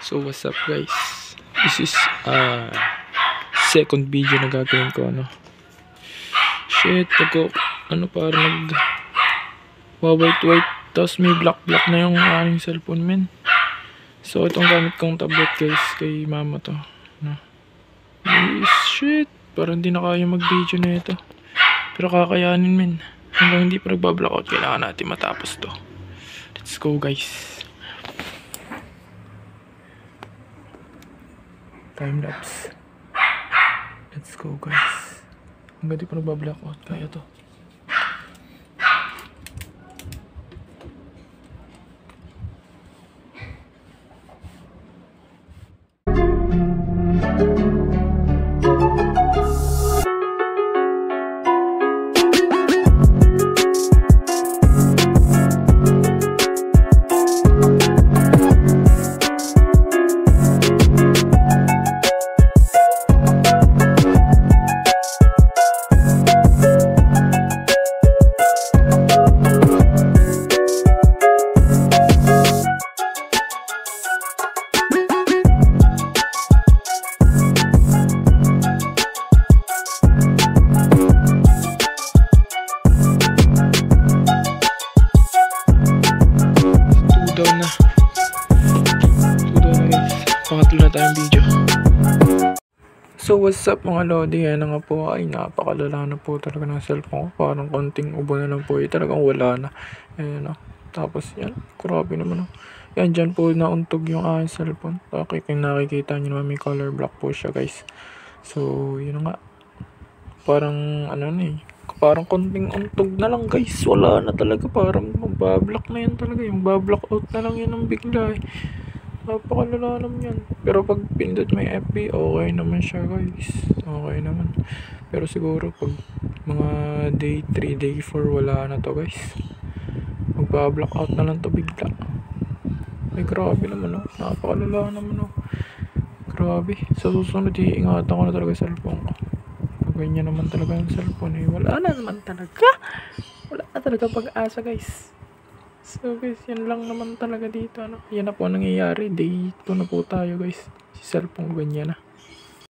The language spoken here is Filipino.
So what's up guys, this is second video na gagawin ko. Parang white tapos may black na yung aking cellphone men. So itong gamit kong tablet guys, kay mama to parang hindi na kaya mag video na ito, pero kakayanin men. Hanggang hindi pa nagbablackout, kailangan natin matapos to. Let's go guys. Time lapse. Let's go guys. Hanggang di pa nagbablackout, kaya to. Pangatlo na tayong video. So what's up mga lodi, yan na nga po. Ay napakalala na po talaga ng cellphone ko. Parang konting ubo na lang po, talagang wala na. Ayan, tapos yan, grabe naman. Yan, dyan po nauntog yung aking cellphone. Okay, kung nakikita nyo naman may color black po siya guys. So yun nga, parang parang konting untog na lang guys. Wala na talaga, parang magbablock na yan talaga. Yung bablock out na lang yan ng bigla Napakalala naman yan. Pero pag pindot may FB, okay naman siya guys. Okay naman. Pero siguro pag mga day 3, day 4, wala na to guys. Magpa-block out na lang to bigla. Ay grabe naman Napakalala naman Grabe. Sa susunod iingatan ko na talaga cellphone ko. Pag ganyan naman talaga yung cellphone wala na naman talaga. Wala na talaga pag-asa guys. So guys, yan lang naman talaga dito Yan na po nangyayari. Day 2 na po tayo guys. Si cellphone ganyan na.